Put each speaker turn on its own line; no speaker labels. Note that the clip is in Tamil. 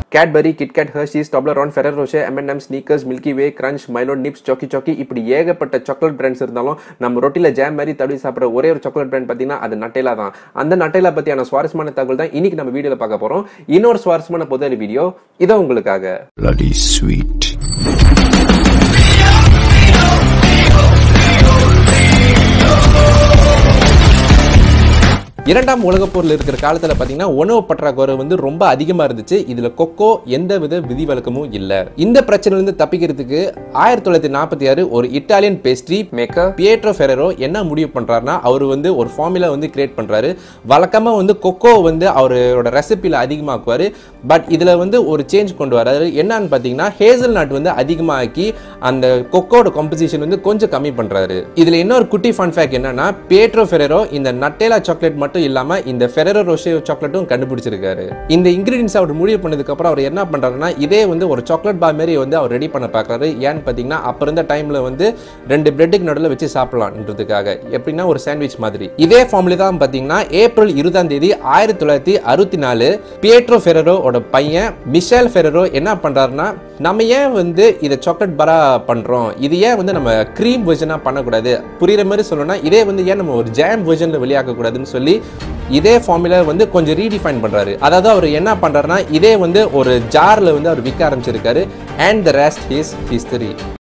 Cadbury, Kit Kat, Hershey's, Toblerone, Ferrero Rocher, M&M, Snickers, Milky Way, Crunch, Milo, Nips, Choki இப்படி ஏகப்பட்ட சாக்லேட் பிராண்ட்ஸ் இருந்தாலும் நம்ம ரொட்டில ஜாம் மாதிரி தடவி சாப்பிடுற ஒரே ஒரு சாக்லேட் பிராண்ட் பாத்தீங்கன்னா அது நட்டேலா தான். அந்த நட்டேலா பத்தியான சுவாரஸ்யமான தகவல் தான் இன்னைக்கு நம்ம வீடியோல பார்க்க போறோம். இன்னொரு சுவாரஸ்யமான பொது வீடியோ இதோ உங்களுக்காக. Bloody sweet. இரண்டாம் உலகப் போரில் இருக்கிற காலத்துல பாத்தீங்கன்னா உணவு பற்றாக்குறை வந்து ரொம்ப அதிகமா இருந்துச்சு. இதுல கொக்கோ எந்தவித விதிவிலக்கமும் இல்ல. இந்த பிரச்சனையில இருந்து தப்பிக்கிறதுக்கு 1946 ஒரு Italian pastry maker Pietro Ferrero என்ன முடிவு பண்றாருன்னா அவர் வந்து ஒரு ஃபார்முலா வந்து கிரியேட் பண்றாரு. வழக்கமா வந்து கொக்கோ வந்து அவரோட ரெசிபில அதிகமாக்குவாரு. பட் இதுல வந்து ஒரு சேஞ்ச் கொண்டு வராரு. என்னன்னு பாத்தீங்கன்னா ஹேசல் நட் வந்து அதிகமாக்கி அந்த கொக்கோட காம்போசிஷன் வந்து கொஞ்சம் கம்மி பண்றாரு. இதுல இன்னொரு குட்டி ஃபன் ஃபேக்ட் என்னன்னா பியேட்ரோ ஃபெரரோ இந்த நட்டேலா சாக்லேட் மட்டும் இல்லாம இந்த ஃபெரரோ ரோஷர் சாக்லேட்டும் கண்டுபிடிச்சிருக்காரு. இந்த இன்கிரிடியன்ஸ் அவர் முடிவு பண்ணதுக்கு அப்புறம் அவர் என்ன பண்றாருன்னா இதே வந்து ஒரு சாக்லேட் பார் மாதிரி வந்து அவர் ரெடி பண்ண பார்க்கறாரு. ஏன்னு பாத்தீங்கன்னா அப்ப இருந்த டைம்ல வந்து ரெண்டு பிரெட்டுக்கு நடுவுல வச்சு சாப்பிடலாம்ன்றதுக்காக எப்படின்னா ஒரு சாண்ட்விச் மாதிரி. இதே ஃபார்முலா தான் பாத்தீங்கன்னா ஏப்ரல் 20ஆம் தேதி 1964 பியேட்ரோ ஃபெரரோட பையன் மிஷேல் ஃபெரரோ என்ன பண்றாருன்னா நம்ம ஏன் வந்து இதை சாக்லேட் பாரா பண்றோம், இது ஏன் வந்து நம்ம கிரீம் வெர்ஷனா பண்ணக்கூடாது, புரியுற மாதிரி சொல்லணும்னா இதே வந்து ஏன் நம்ம ஒரு ஜாம் வெர்ஷன்ல வெளியாக்க கூடாதுன்னு சொல்லி இதே ஃபார்முலா வந்து கொஞ்சம் ரீடிஃபைன் பண்றாரு. அதாவது அவர் என்ன பண்றாருன்னா இதே வந்து ஒரு ஜார்ல வந்து அவர் விற்க ஆரம்பிச்சிருக்காரு. And the rest is history.